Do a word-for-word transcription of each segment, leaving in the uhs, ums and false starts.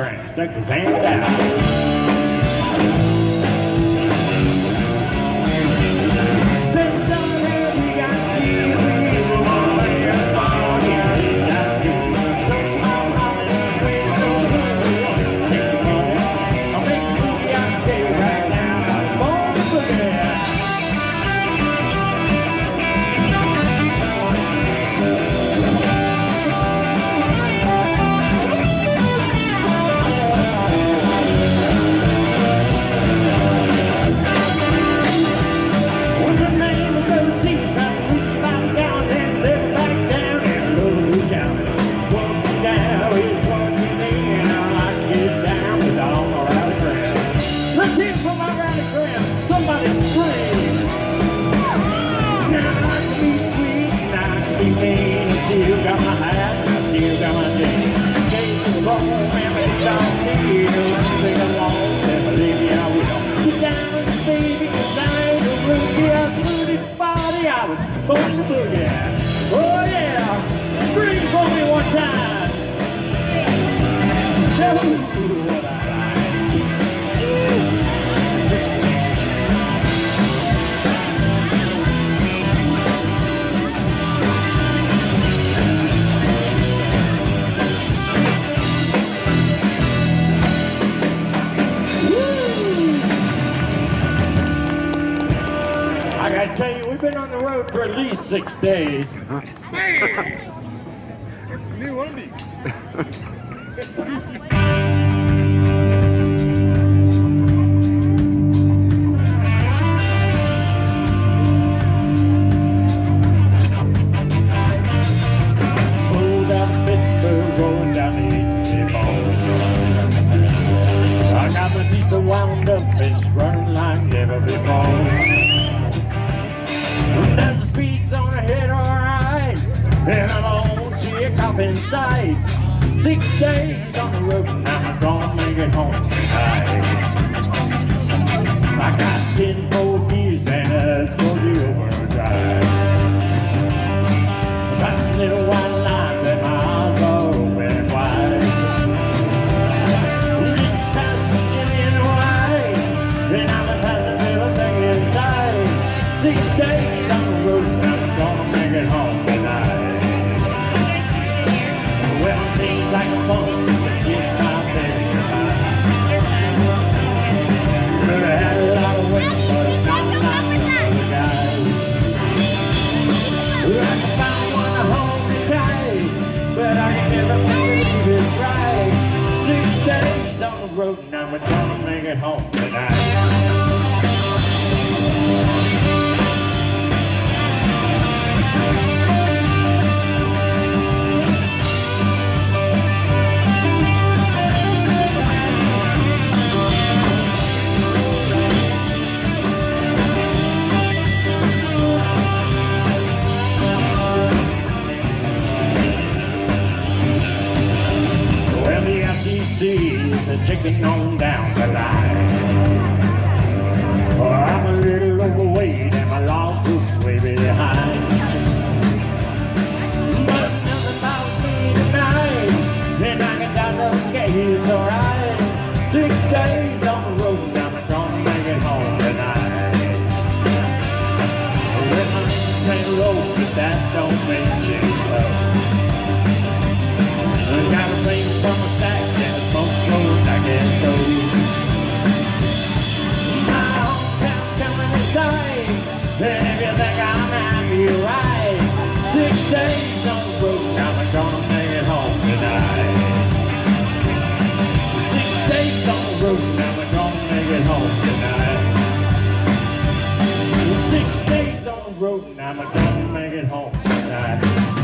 brother and stuck his hand out. On the boogie. Oh yeah, scream for me one time. Tell me what I I gotta tell you, we've been on the road for at least six days. Man! That's some new undies. Roll down to Pittsburgh, rolling down the east seaboard. I got my diesel wound up, it's running like never before. There's the speed zone ahead, alright, and I don't see a cop in sight. Six days on the road, and I'm gonna make it home tonight. I got ten more years and a Georgia overdrive. Got little white lines and my eyes are open wide. Just past the Jimmy and the White, and I'm passing everything inside. Six days on the road, and I'm gonna make it home tonight. Well, it seems like a phone since I kissed my baby goodbye. Could have had a lot of weight, but I'm not like some other guys. I can find one to hold me tight, but I can never believe it's right. Six days on the road, and I'm gonna make it home tonight. Is a chicken on down the line. Oh, I'm a little overweight and my logbook's way behind. But nothing bothers me tonight, then I can dodge up scales, alright. Six days on the road, and I'm gonna make it home tonight. Well, my train road, but that don't make shit slow. I got a thing from a stack and a smoke goes I can go. My hometown's coming inside, and if you think I'm happy, you're right. Six days on the road, I'm gonna make it home tonight. Six days on the road, I'm gonna make it home tonight. Six days on the road, and I'm gonna make it home tonight.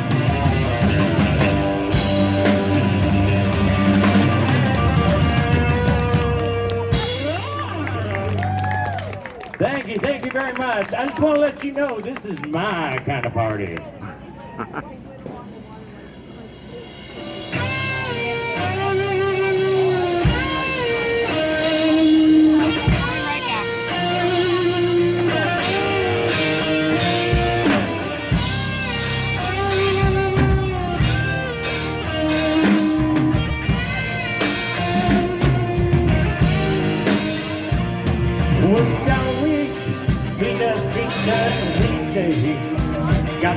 Thank you, thank you very much. I just want to let you know this is my kind of party.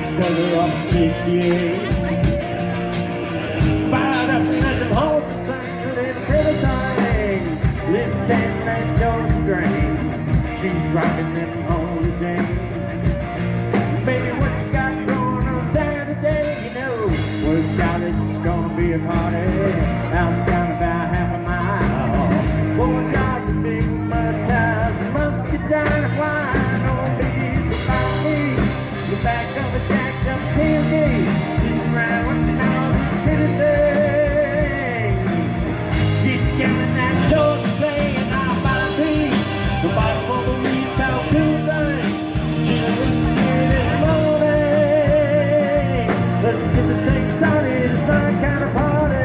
dug her up in sixty-eight. Fired up and let them horses sing to them pretty things. Little ten that don't string. She's rocking them holy chains. Baby, what you got going on Saturday? You know, well, shout it's gonna be a party out down about half a mile. Four jars of big mud tires, musket down and wine. Oh, baby, you find me the back of a jacked up tailgate, sitting around watching all these pretty things. Get down in that Georgia play and I'll buy a piece. The bottom of the retail cool thing. Chillin' this morning. Let's get this thing started. It's some kind of party.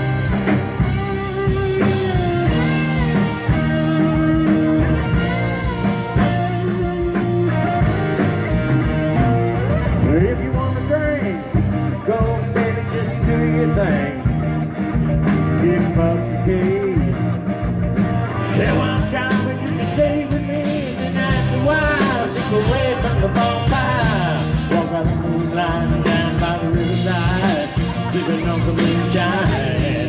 If you want to drink, go baby, just do your thing. Give up the keys. Say one time when you can stay with me, and then after a while, sink away from the bonfire. Walk by the moonlight down by the riverside, sipping on the moonshine.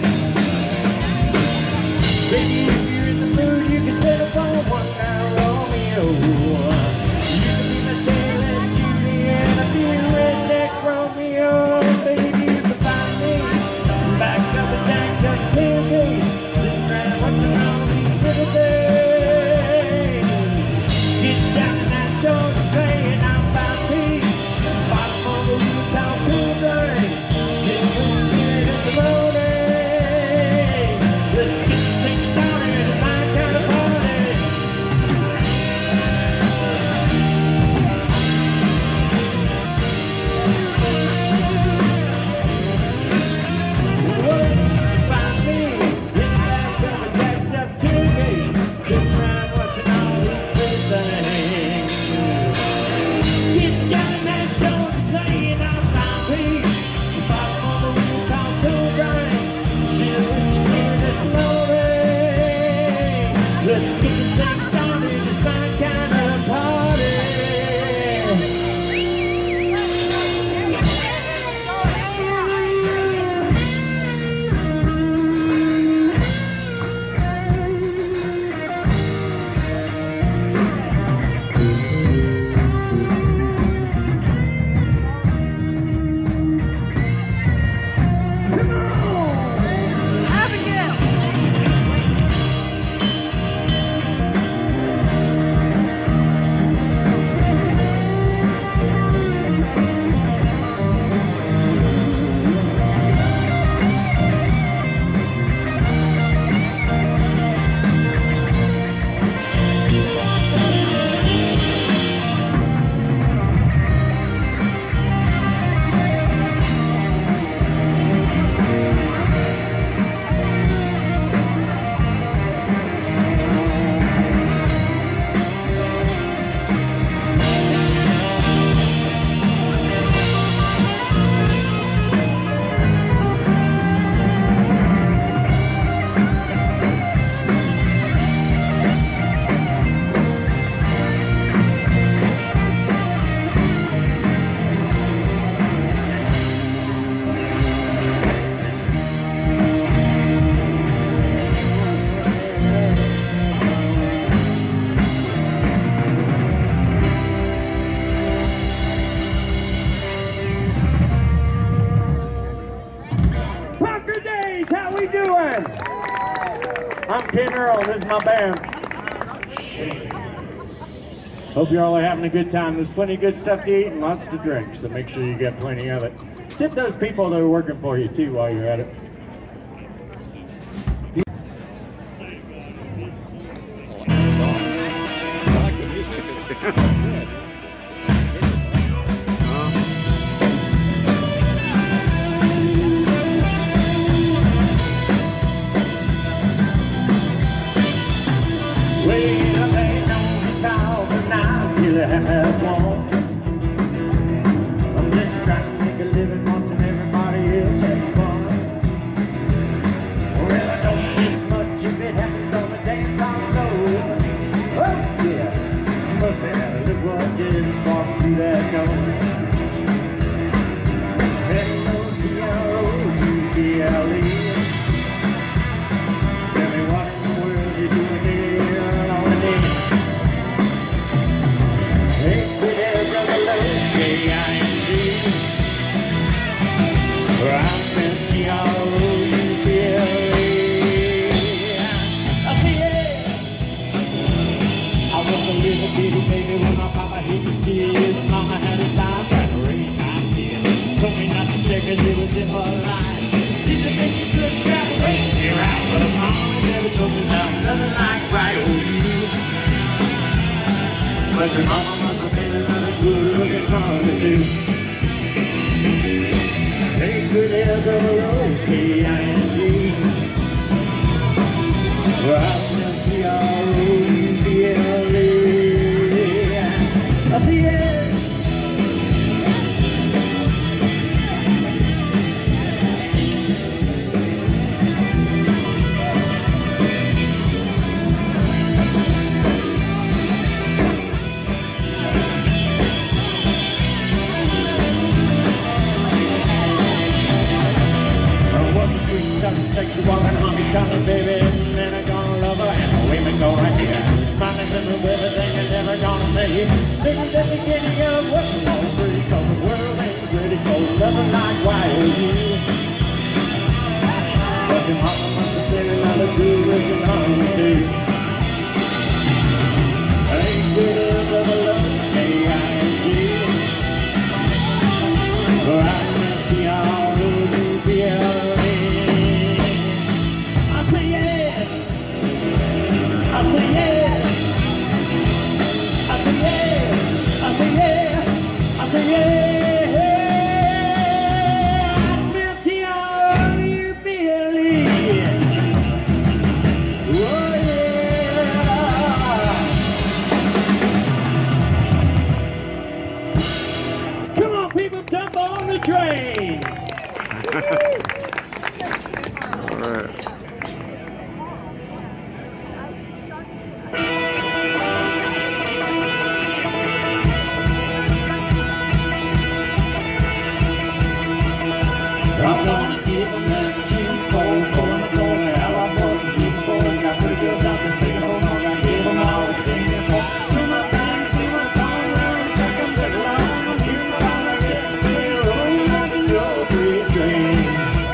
Baby, if you're in the mood, you can set up on one night Romeo. You can be my sailor Juliet, I'll be your redneck Romeo. Baby, you can find me back up the jacked up tailgate, sitting around watching all these pretty things. Get down in that Georgia play and I'll buy a piece. Bottom of the rooftop pool thing. Chillin' spirit in the morning. Let's get this thing started. It's my kind of party. Find me in the back of a jacked up tailgate, sitting around watching all these pretty things. Get down in that Georgia play and I'll find peace. Bottom of the rooftop pool thing. Chillin' spirit in the morning. Let's get this thing started. It's my kind of party. Parker Days, how we doing? I'm Ken Earl, this is my band. Hope you're all having a good time. There's plenty of good stuff to eat and lots to drink, so make sure you get plenty of it. Tip those people that are working for you too while you're at it. I like the music. It's good. Way up ain't on the top, and I feel I have one. I'm just trying to make a living, watching everybody else have fun. Well, I don't miss much if it happens on the dance hall floor. Oh, yes, must have a little one just walking through that door. nothing like right on you. But your mama must have been another good looking mama too. Hey, good as a road, K I N G. Well, I'll see R O U B L E. I see it. Take you walking on me, coming, baby, and then I'm gonna love her, and the women go right here. Minding them with everything and never gonna make it. Think I'm just beginning of what's all pretty, cause the world ain't pretty, cause nothing like why are you? But your mama must have been another good looking mama too. I ain't good as of a love, K I N G. But I'm T R O U B L E. I say yeah, I say yeah, I say yeah, I say yeah, I say yeah. I smell T R O U B L E. Oh yeah. Come on, people, jump on the train. All right. I'm gonna give them that two four four the floor. Hell, I wasn't looking for it. Got pretty girls out there thinking, hold on, gotta give them all the thing they're for. Sing my band, sing my song, run, take them, take along. Give them all like this, they're rolling like a low freight train.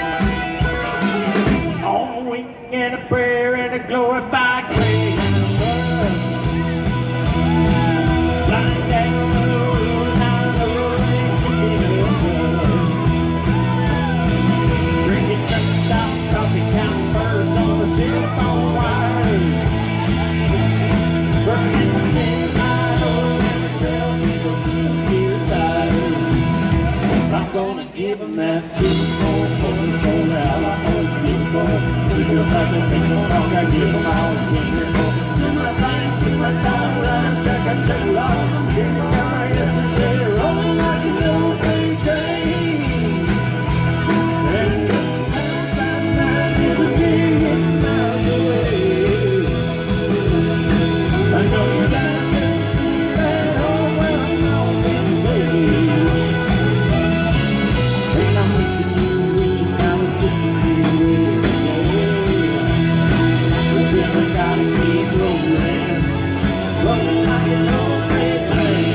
On a wing and a prayer and a glorified grace. Flying down the road, down the road, and kicking up dust. Drinking truck stop, coffee, counting birds on the cell phone wires. Burning the midnight oil and the trail people gear tires. I'm gonna give them that two four four four. All I know is beautiful. It feels like a thing no longer. Give them all the thing they're for. Sing my thing, sing my song, run, check and check along. Give them all my yesterday, rolling like an old train train. And sometimes that night is a million miles away. I know you're down to see that old well known in stage. And I'm wishing you, wishing I was wishing you every day. But then I gotta keep rolling, rolling like an old freight train.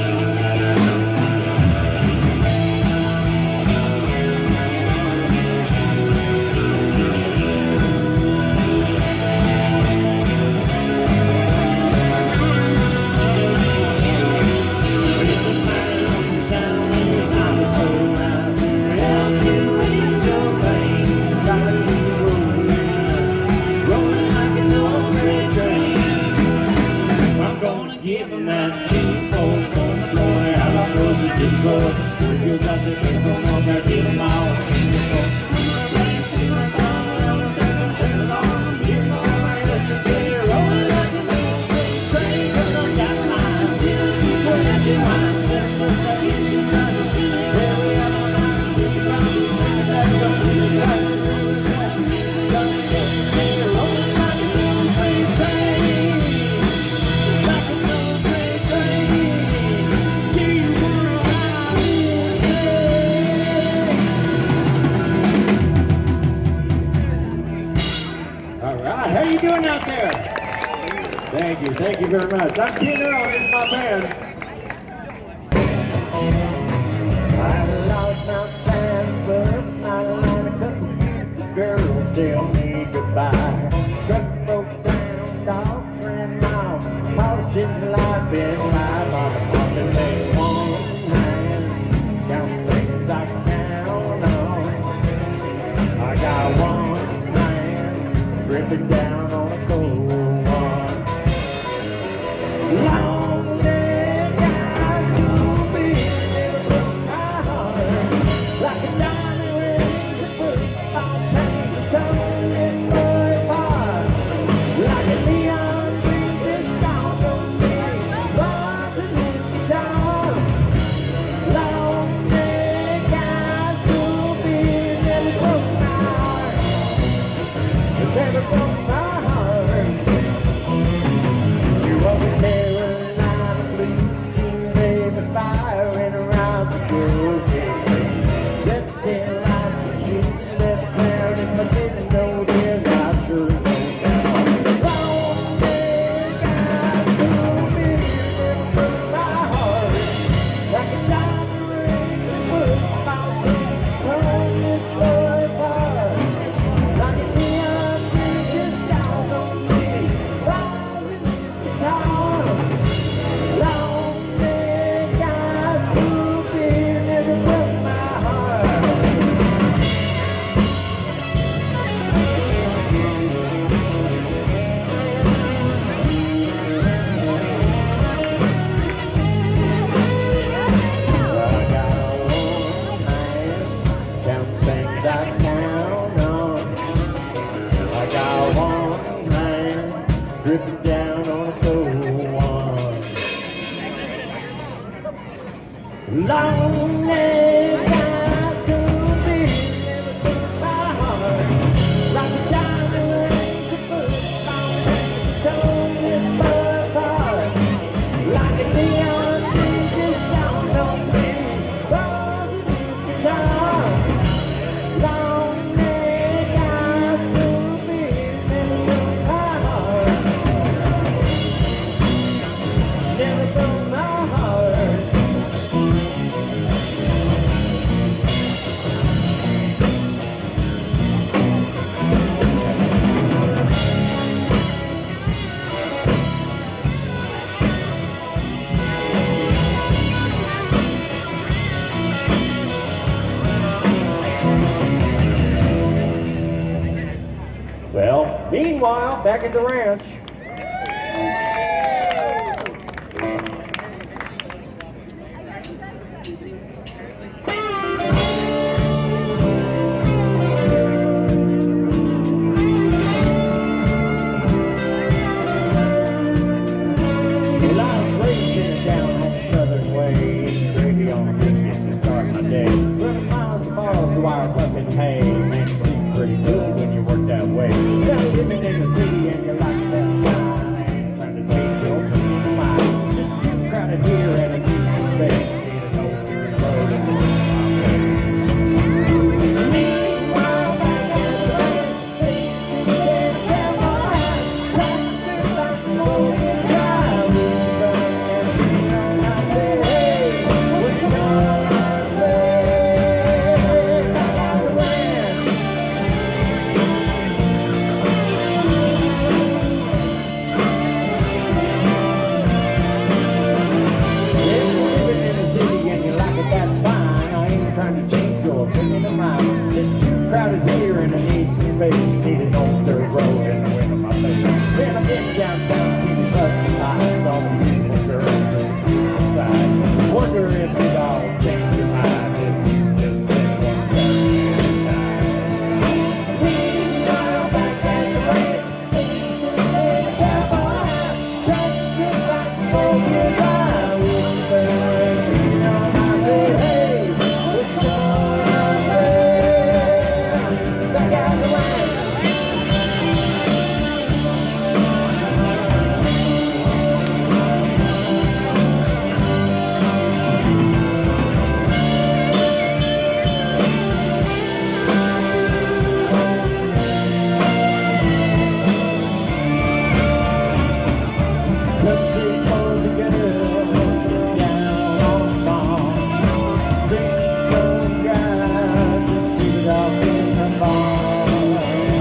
It's a mighty lonesome town and there's not a soul around to help you ease your pain. Gotta keep rolling, rolling like an old freight train. I'm gonna give them that two four four the floor. How long goes it get for? It feels like the people on there, give them all the things they're for. Sing, sing my song, run, take them, take them along. Give them all my yesterday, rolling like an old freight train. 'Cause I got mine, so let your mind spend so stuck in these times of sin. Every other night, take it down, take it back, don't really like it. Got me yesterday, rolling like an old freight train. Like an old freight train. Do you wanna ride with me? All right, how you doing out there? Thank you, thank you very much. I'm Ken Earl, this is my band. I lost my fast bus, my line of couple girls tell me goodbye. Truck broke down, dogs ran miles, polishing life in life on the mountain. They one hand, count things I can count on. I got one man dripping down on a cold dripping down on a cold one. Long neck high school tears never took my heart like a diamond rings to put long chains to stone this bud apart. Like a neon bridge just dawned on me, was it his guitar? Long neck high school tears never took my heart, never broke my heart. Well, meanwhile, back at the ranch. Well, I was raised in a town on the southern way, eating gravy on a biscuit to start my day. Running miles and miles to wire pumping hay, man, it seems pretty good when you work that way. Now living in the city and you like that sky, trying to change your opinion of mine. Just too crowded here and it needs some space. Need an old road and meanwhile, back at the ranch, they said, "Come on, let's do like smoking dry." We burn and beat on. I said, "Hey, what's going on there?" Back at the ranch. Living in the city and you like it, that's fine. I ain't trying to change your opinion of mine. It's too crowded here and I need some space. Need an old dirt road and the wind on my face. Then I've been downtown, seen the clubs lights, all the beautiful girls inside. Wonder if you'd all change your mind if you just spend one Saturday night. Meanwhile, back at the ranch, they said, "Come on, let's get back to smoking dry." We burn and beat on. I said, "Hey, what's going on there?" Back at the ranch. Country calls a girl, holds it down on the farm. Big old guy, just leave it off in the barn.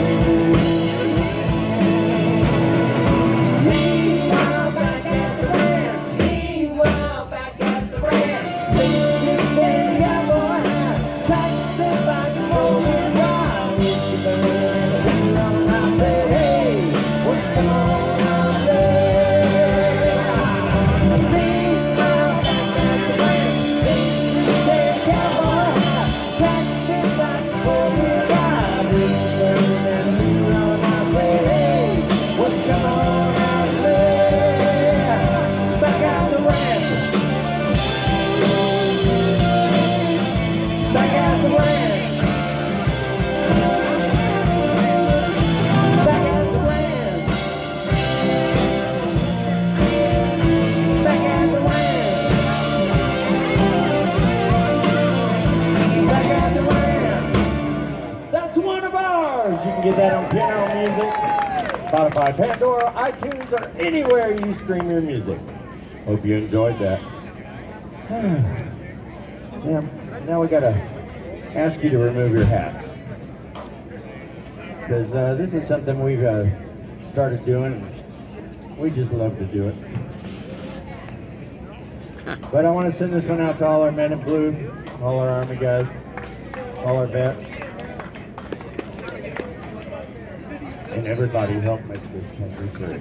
Meanwhile, back at the ranch. Meanwhile, back at the ranch. They just say, "Yeah, boy, touch the box, rolling down." It's the bird and the drum. I say, "Hey, what's going on there?" Meanwhile, back at the ranch. They just say, "Yeah, boy, touch the box, rolling down." It's the bird and the drum. I say, "Hey, what's going on there?" Back at the ranch. Back at the ranch. Back at the ranch. Back at the ranch. Back at the ranch. That's one of ours. You can get that on Piano Music, Spotify, Pandora, iTunes, or anywhere you stream your music. Hope you enjoyed that. Yeah, now we gotta ask you to remove your hats, because uh, this is something we've uh, started doing. And we just love to do it. But I want to send this one out to all our men in blue, all our Army guys, all our vets, and everybody who helped make this country free.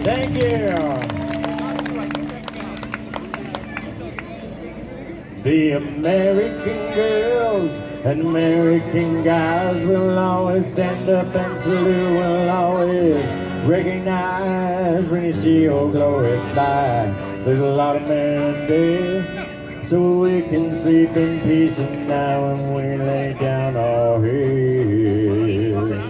Thank you. The American girls and American guys will always stand up and salute, will always recognize when you see old glory fly. There's a lot of men dead, so we can sleep in peace at night when we lay down our heads.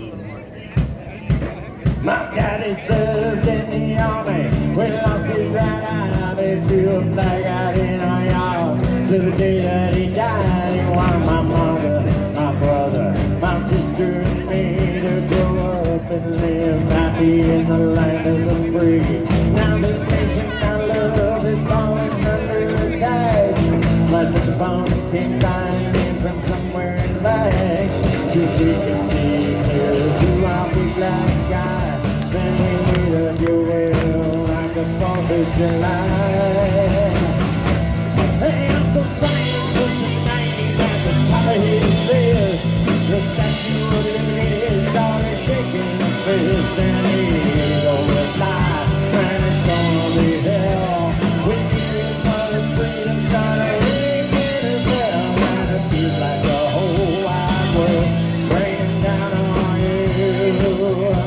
My daddy served in the army, we lost his right eye, they threw a flag out in our yard to the day that he died. He wanted my mother, my brother, my sister and me to grow up and live happy in the land of the free. Now this nation I love is falling under attack. Blessed bones came flying from somewhere in the back. Two feet can see clear through our big black sky. Then we meet a jewel like the fourth of July. Hey, Uncle Sam pushing nineteen at the top of his fist. The statue of his daughter shaking the fist. And he's over fly, and it's gonna be hell. When his mother's freedom started ringing a bell, and it feels like the whole wide world raining down on you.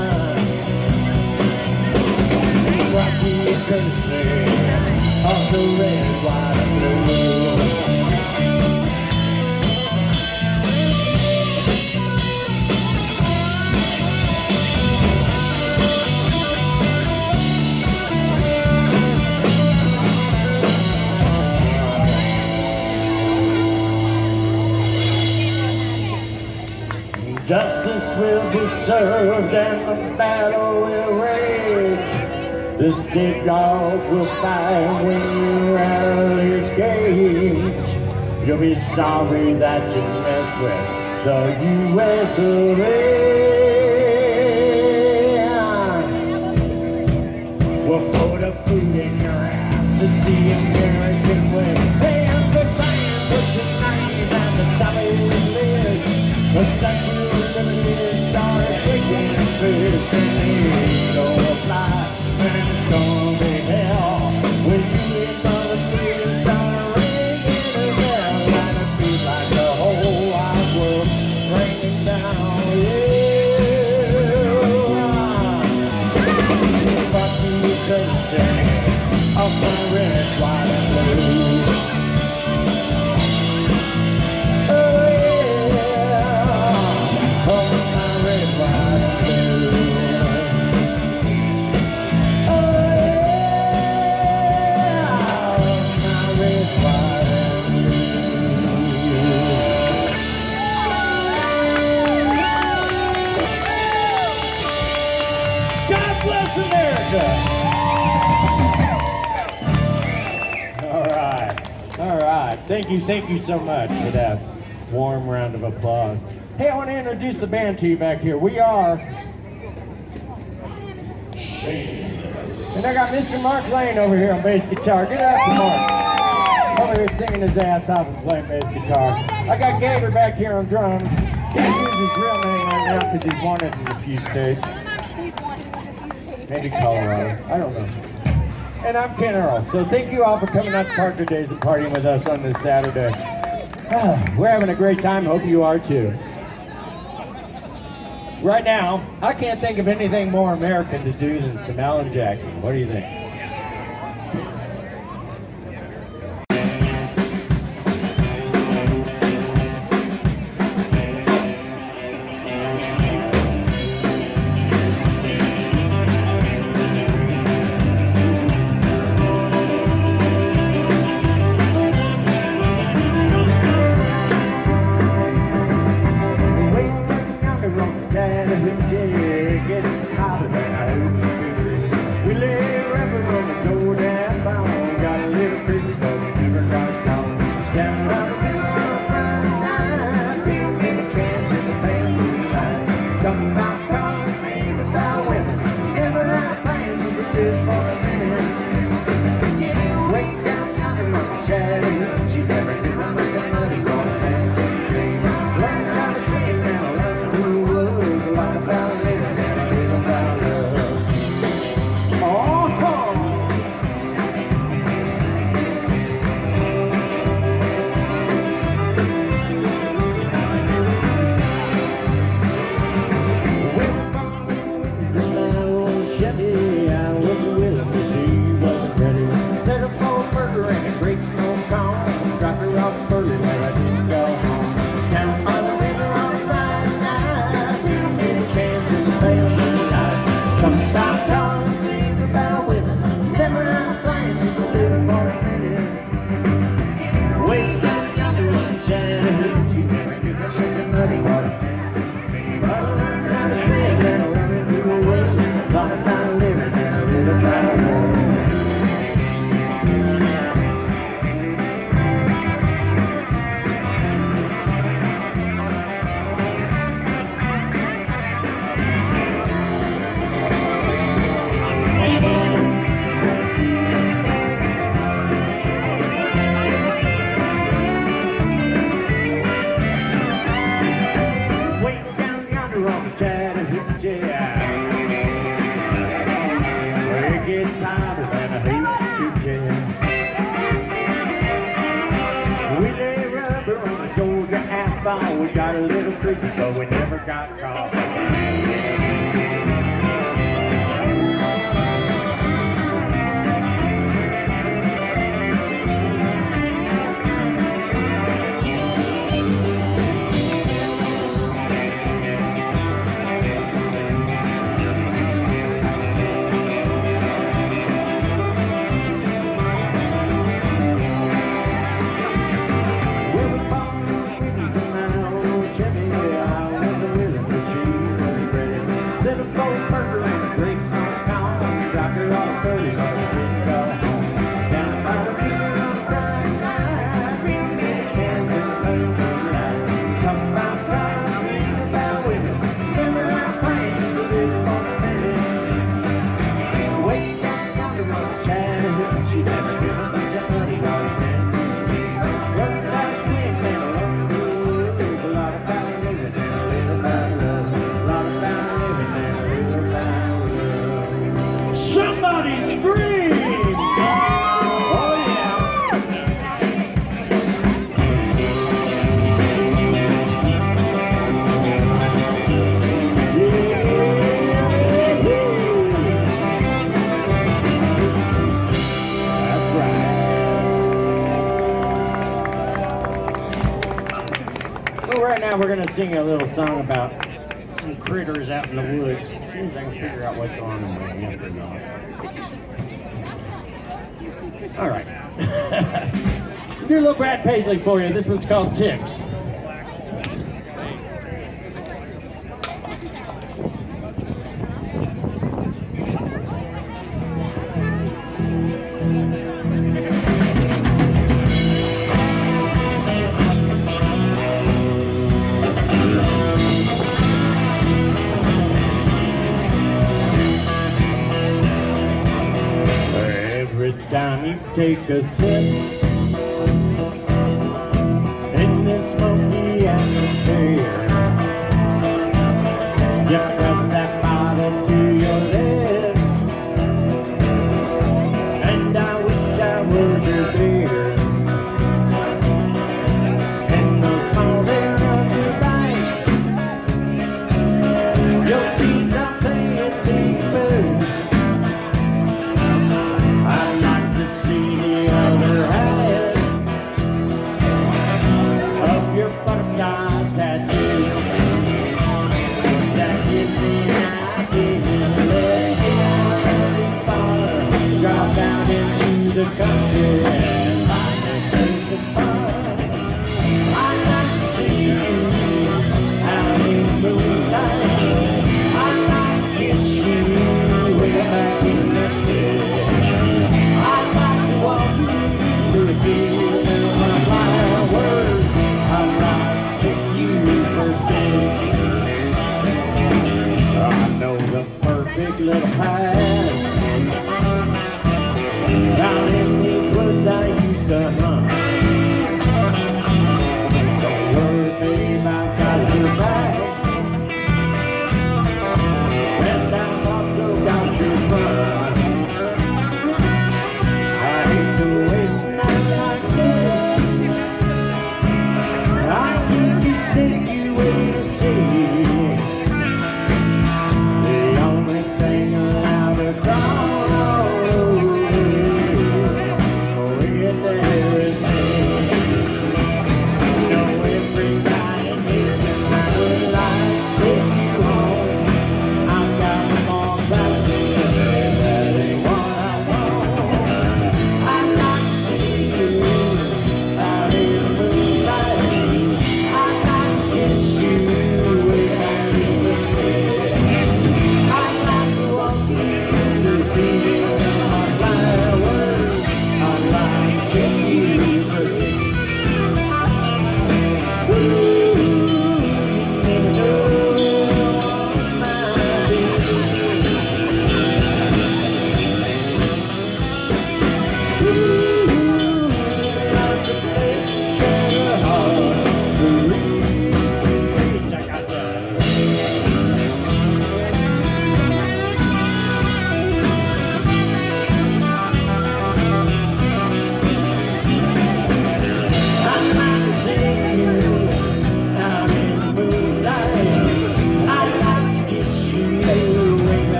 Watch you courtesy of the red, white, and blue. Justice will be served and the battle will rage. The state dogs will fight when you rattle his cage. You'll be sorry that you messed with the U S of A. We'll put a boot in your ass, it's the American way. Hey, Uncle Sam, put your knife at the top of his list. The statue of liberty started shaking his fist, and he's gonna fly. And it's gonna be hell when you and Mother Freedom start ringing a bell, and it feels like the whole wide world raining down on you. But you could of my red, white, and blue. Oh yeah, of my red, white, and blue. Thank you, thank you so much for that warm round of applause. Hey, I want to introduce the band to you back here. We are Shamless. And I got Mister Mark Lane over here on bass guitar. Get up to Mark. Over here singing his ass off and playing bass guitar. I got Gaber back here on drums. Can't use his real name right now because he's wanted in a few states. Maybe Colorado. I don't know. And I'm Ken Earl. So thank you all for coming out to Parker Days and partying with us on this Saturday. Ah, we're having a great time. Hope you are too. Right now, I can't think of anything more American to do than some Alan Jackson. What do you think? Gets hotter than I used to. We lay rubber on the gets hotter than a H two ten. We lay rubber on the Georgia asphalt. We got a little crazy, but we never got caught. Somebody scream! Oh yeah! That's right. Well, right now we're gonna sing a little song about some critters out in the woods. As soon as I can figure out what's on them, I'm gonna put it on. All right. Do a little Brad Paisley for you. This one's called Ticks. Every time you take a sip in this smoky atmosphere, you press that bottle to your lips, and I wish I was your beer. In the small air of your bite, your teeth are playing big boo. I'd like to see the other half of your butterfly tattoo.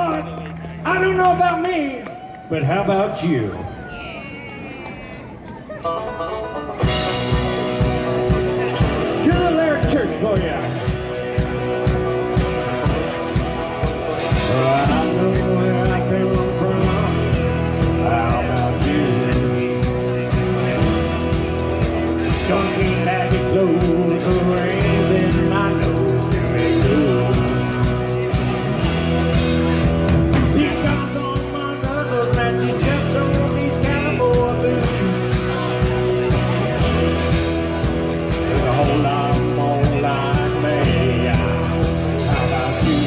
what? I don't know about me, but how about you? Kill Larry Church for ya. Well, I know where I come from. How about you? Don't keep baggy clothes or raising my nose to be cool. These scars on my knuckles match these scuffs on these cowboy boots. There's a whole lot more like me. How about you?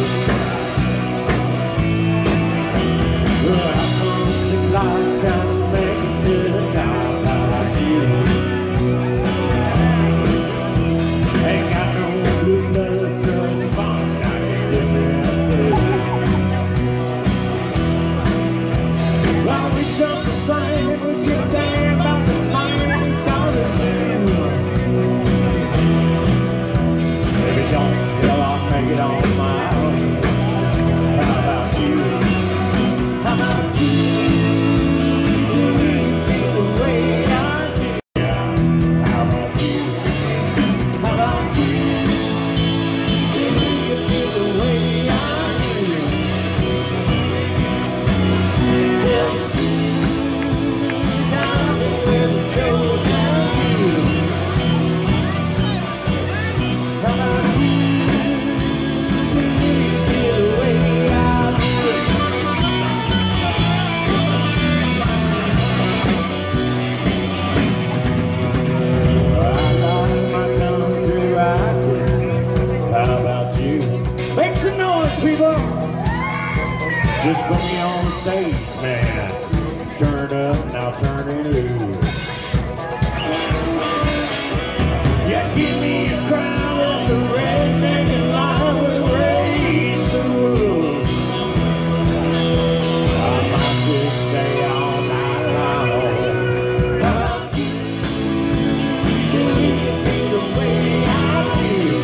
Well, how come you like trying to make it to the top? How about you? Ain't got no blue blood, trust fun, I can tell you that too. Well, we shot the train, we get down about the line, it's called a new. Baby, don't kill, I'll make it on my own. How about you? How about you? The way I do. How about you? How about you? You feel the way I do. Tell the truth, darling, where the chose of you. How about you? You feel the way I do. I lost my country right here. How about you? Make some noise, people! Just put me on stage, man. Turn it up, now turn it loose. Yeah, give me a crowd that's a redneck and line with raised the rules. I might just stay all night long. How about you? Do you feel the way I feel?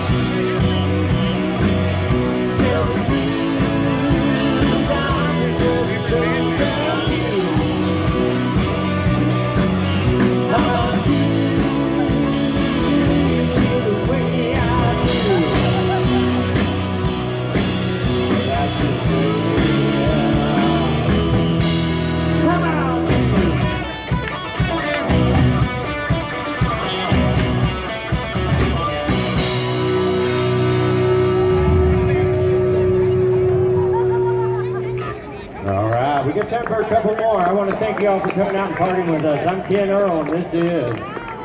Tell the truth, darling, where the chose of you. How about you? Do you feel the way I do? That's just the way I am. How about you? All right, we got time for a couple more. I want to thank you all for coming out and partying with us. I'm Ken Earl, and this is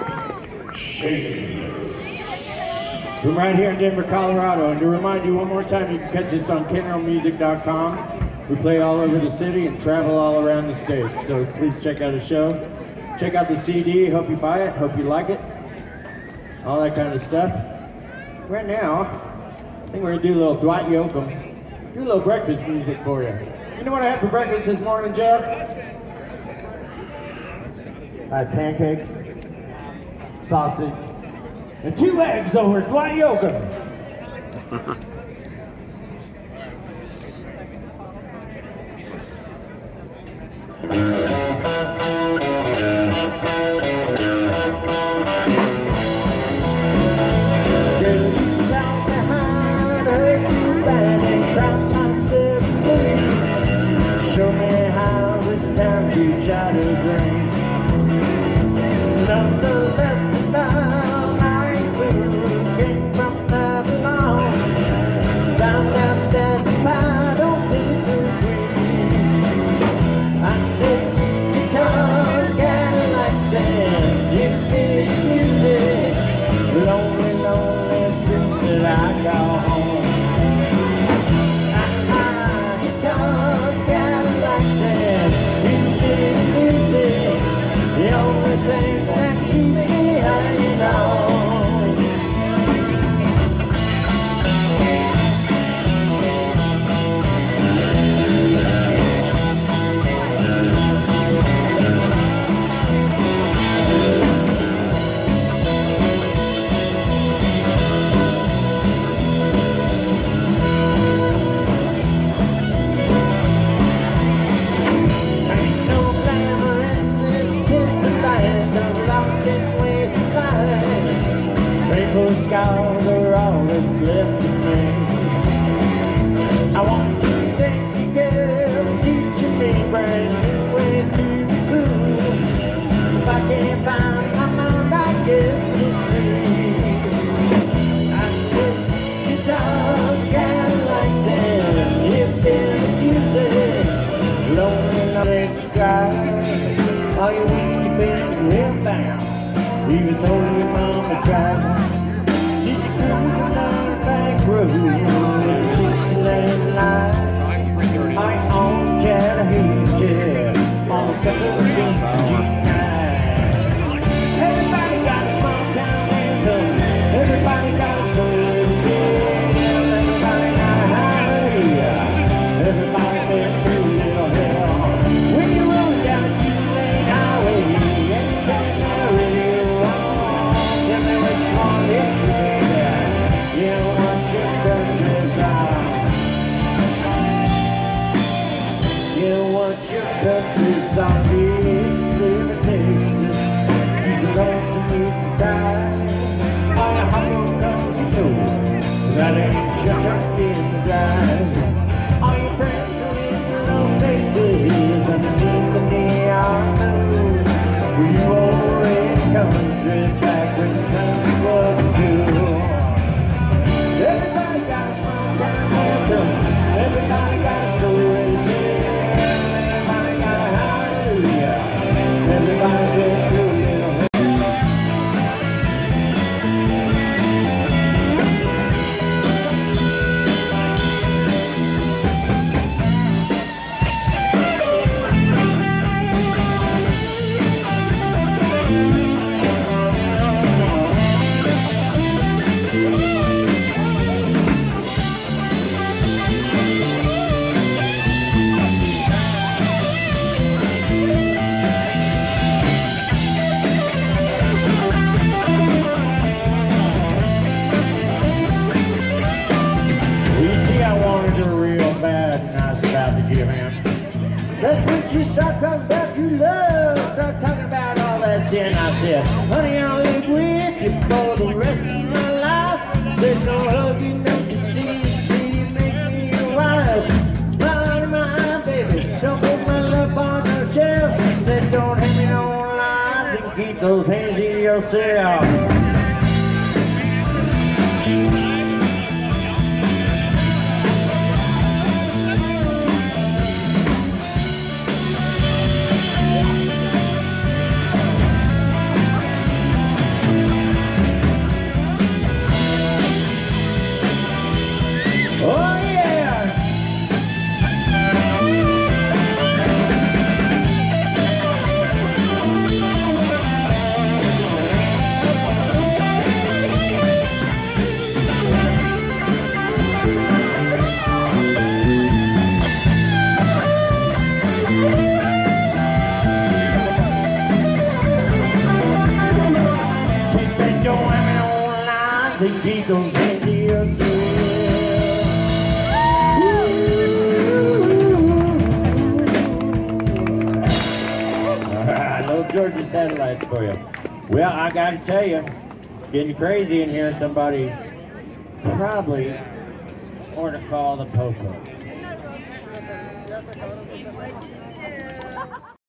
Shamless. From right here in Denver, Colorado. And to remind you one more time, you can catch us on ken earl music dot com. We play all over the city and travel all around the states. So please check out the show. Check out the C D. Hope you buy it. Hope you like it. All that kind of stuff. Right now, I think we're going to do a little Dwight Yoakam. Do a little breakfast music for you. You know what I had for breakfast this morning, Jeff? I had pancakes, sausage, and two eggs over at Dwight Yoakam. Show me how it's time to shadow green. Nonetheless, about my food came from Babylon. Found out that the pie don't taste so sweet. And it's guitars, Cadillacs, and you feel music. Lonely, lonely streets that I call home. The only thing that keeps me left to me. I want to thank you, girl, for teaching me brand new ways to be cool. If I can't find my mind, I guess it's me. I put guitars, Cadillacs, and hip-hop music. Lonely nights drive, all your whiskey bins hellbound. Even though your mama tried, she's a cruising down the back road in Dixieland line. I own Chattahoochee on a couple of beach nights. Everybody got a small town anthem. Everybody got a story to tell. Everybody got a hallelujah. Everybody been through little hell. When you roll down a two-lane highway and you turn that radio on, tell me which one is better. You know what your country song. You know what your country song is. Live in Texas, he's a lonesome you can die. All your hot road comes you know that ain't your truck in the drive. All your friends are in their own places underneath the neon moon. Were you already country back when the country was cool? Everybody got a small town anthem. Everybody got a story to tell. Everybody got a hallelujah. Everybody been through a little hell. That's when she started talking about true love, started talking about all that shit, and I said, honey, I'll live with you for the rest of my life. Said, no love you, no deceit, see you make me your wife. My honey, my baby, don't put my love on your shelf. She said, don't hand me no lies and keep those hands in yourself. And keep those hands to yourself. Alright, little Georgia satellite for you. Well, I gotta tell you, it's getting crazy in here. Somebody probably ought to call the Popo.